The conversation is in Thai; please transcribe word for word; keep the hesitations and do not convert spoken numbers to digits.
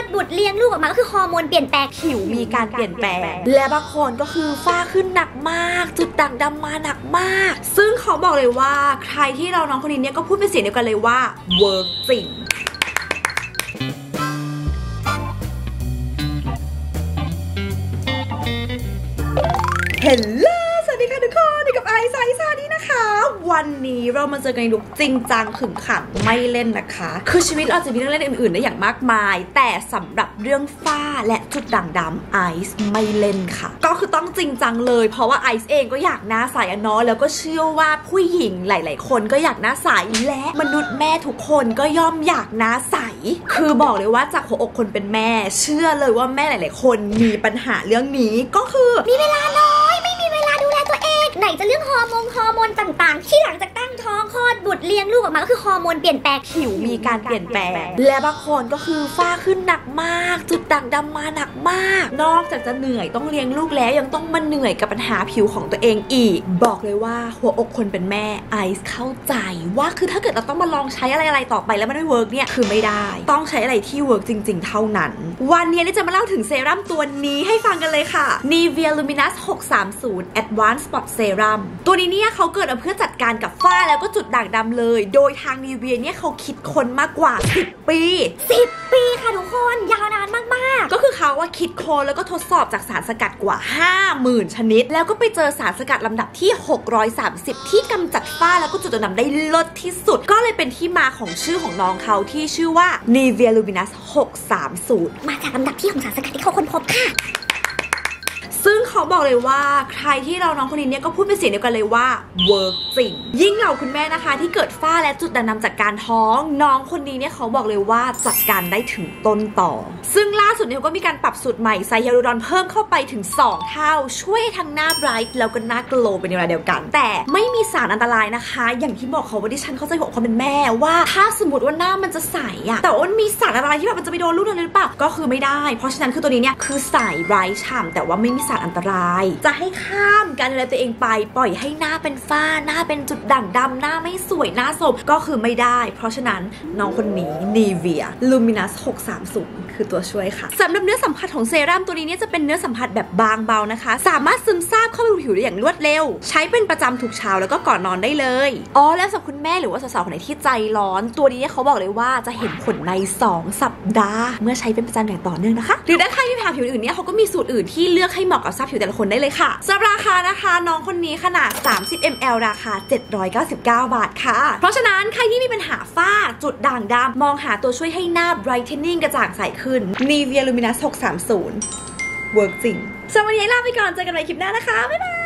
บุตรเลี้ยงลูกออกมาก็คือฮอร์โมนเปลี่ยนแปลงผิวมีการเปลี่ยนแปลงและบางคนก็คือฝ้าขึ้นหนักมากจุดด่างดำมาหนักมากซึ่งเขาบอกเลยว่าใครที่เราน้องคนนี้เนี่ยก็พูดเป็นเสียงเดียวกันเลยว่าเวิร์กจริงเฮลโลสวัสดีค่ะทุกคนอยู่กับไอซ์ไซซ่านี่นะคะวันนี้เรามาเจอกันในลุคจริงจังขึงขังไม่เล่นนะคะคือชีวิตเราจะมีเรื่องเล่นอื่นๆได้อย่างมากมายแต่สำหรับเรื่องฝ้าและจุดด่างดำไอซ์ไม่เล่นค่ะก็คือต้องจริงจังเลยเพราะว่าไอซ์เองก็อยากหน้าใสอะเนาะแล้วก็เชื่อว่าผู้หญิงหลายๆคนก็อยากหน้าใสและมนุษย์แม่ทุกคนก็ย่อมอยากหน้าใสคือบอกเลยว่าจากหัวอกคนเป็นแม่เชื่อเลยว่าแม่หลายๆคนมีปัญหาเรื่องนี้ก็คือมีเวลาน้อยไม่มีเวลาดูแลตัวเองไหนจะเรื่องฮอร์โมนฮอร์โมนต่างๆที่หลังจากตั้งท้องคลอดบุตรเลี้ยงลูกออกมาก็คือฮอร์โมนเปลี่ยนแปลงผิวมีการเปลี่ยนแปลงและบางคนก็คือฝ้าขึ้นหนักมากจุดด่างดำมาหนักมากนอกจากจะเหนื่อยต้องเลี้ยงลูกแล้วยังต้องมาเหนื่อยกับปัญหาผิวของตัวเองอีกบอกเลยว่าหัวอกคนเป็นแม่ไอซ์เข้าใจว่าคือถ้าเกิดเราต้องมาลองใช้อะไรๆต่อไปแล้วมันไม่เวิร์กเนี่ยคือไม่ได้ต้องใช้อะไรที่เวิร์กจริงๆเท่านั้นวันนี้เราจะมาเล่าถึงเซรั่มตัวนี้ให้ฟังกันเลยค่ะ Nivea Luminous หกสามศูนย์ Advanced Spot Serum ตัวนี้เนี่ยเขาเกิดมาเพื่อจัดการกับฝ้าแล้วก็จุดด่างดำเลยโดยทาง Nivea เนี่ยเขาคิดค้นมากกว่าสิบปีสิบปีค่ะทุกคนยาวนานมากๆก็คือเขาว่าคิดค้นแล้วก็ทดสอบจากสารสกัดกว่า ห้าหมื่น ชนิดแล้วก็ไปเจอสารสกัดลำดับที่หกร้อยสามสิบที่กำจัดฝ้าแล้วก็จุดด่างดำได้เลิศที่สุดก็เลยเป็นที่มาของชื่อของน้องเขาที่ชื่อว่า Nivea Luminous หกสามศูนย์มาจากลำดับที่ของสารสกัดที่เขาค้นพบค่ะซึ่งเขาบอกเลยว่าใครที่เราน้องคนนี้เนี่ยก็พูดเป็นเสียงเดียวกันเลยว่าเวิร์กจริงยิ่งเราคุณแม่นะคะที่เกิดฝ้าและจุดด่างดำจากการท้องน้องคนนี้เนี่ยเขาบอกเลยว่าจัดการได้ถึงต้นต่อซึ่งล่าสุดเนี่ยก็มีการปรับสูตรใหม่ใส่ฮิอาลูรอนเพิ่มเข้าไปถึงสองเท่าช่วยให้ทั้งหน้าไบรท์แล้วก็หน้าโกลว์เป็นในเวลาเดียวกันแต่ไม่มีสารอันตรายนะคะอย่างที่บอกเขาว่าดิฉันเข้าใจหัวความเป็นแม่ว่าถ้าสมมติว่าหน้ามันจะใสอะแต่ว่ามันมีสารอะไรที่แบบมันจะไปโดนลูกเราหรือเปล่าก็คือไม่ได้เพราะฉะนั้นคือตัวนี้เนี่ยคือใสไบรท์ฉ่ำแต่ว่าไม่มีสารอันตรายจะให้ข้ามการดูแลตัวเองไปปล่อยให้หน้าเป็นฝ้าหน้าเป็นจุดด่างดำหน้าไม่สวยหน้าโทรมก็คือไม่ได้เพราะฉะนั้นน้องคนนี้ Nivea Luminous หกสามศูนย์คือตัวช่วยค่ะสำหรับเนื้อสัมผัสของเซรั่มตัวนี้เนี่ยจะเป็นเนื้อสัมผัสแบบบางเบานะคะสามารถซึมซาบเข้าไปผิวได้อย่างรวดเร็วใช้เป็นประจำทุกเช้าแล้วก็ก่อนนอนได้เลยอ๋อแล้วสำหรับคุณแม่หรือว่าสาวๆคนไหนที่ใจร้อนตัวนี้เขาบอกเลยว่าจะเห็นผลในสองสัปดาห์เมื่อใช้เป็นประจำอย่างต่อเนื่องนะคะหรือถ้าใครมีปัญหาผิวอื่นเนี่ยเขาก็มีสูตรอื่นที่เลือกให้เหมาะกับสภาพผิวแต่ละคนได้เลยค่ะสำหรับราคานะคะน้องคนนี้ขนาดสามสิบมิลลิลิตร ราคาเจ็ดร้อยเก้าสิบเก้าบาทค่ะเพราะฉะนั้นใครที่มีปัญหาฝ้าจุดด่างดำมองหาตัวช่วยให้หน้า brightening กระจ่างใสขึ้น Nivea Luminous หกสามศูนย์ เวิร์กจริงสำหรับวันนี้ลาไปก่อนเจอกันใหม่คลิปหน้านะคะบ๊ายบาย